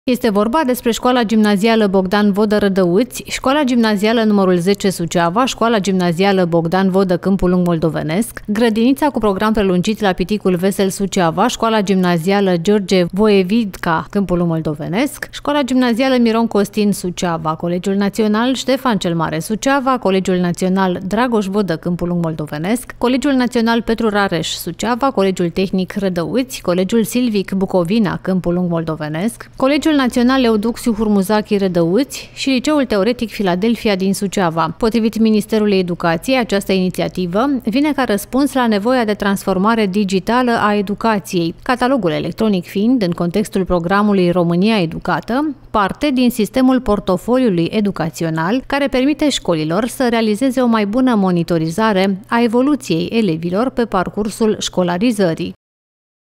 Este vorba despre școala gimnazială Bogdan Vodă Rădăuți, școala gimnazială numărul 10 Suceava, școala gimnazială Bogdan Vodă Câmpul Lung Moldovenesc, grădinița cu program prelungit la Piticul Vesel Suceava, școala gimnazială George Voievidca Câmpul Lung Moldovenesc, școala gimnazială Miron Costin Suceava, Colegiul Național Ștefan cel Mare Suceava, Colegiul Național Dragoș Vodă Câmpul Lung Moldovenesc, Colegiul Național Petru Rareș Suceava, Colegiul Tehnic Rădăuți, Colegiul Silvic Bucovina Câmpul Lung Moldovenesc, Colegiul Național Eudoxiu Hurmuzachi Rădăuți și Liceul Teoretic Filadelfia din Suceava. Potrivit Ministerului Educației, această inițiativă vine ca răspuns la nevoia de transformare digitală a educației, catalogul electronic fiind, în contextul programului România Educată, parte din sistemul portofoliului educațional care permite școlilor să realizeze o mai bună monitorizare a evoluției elevilor pe parcursul școlarizării.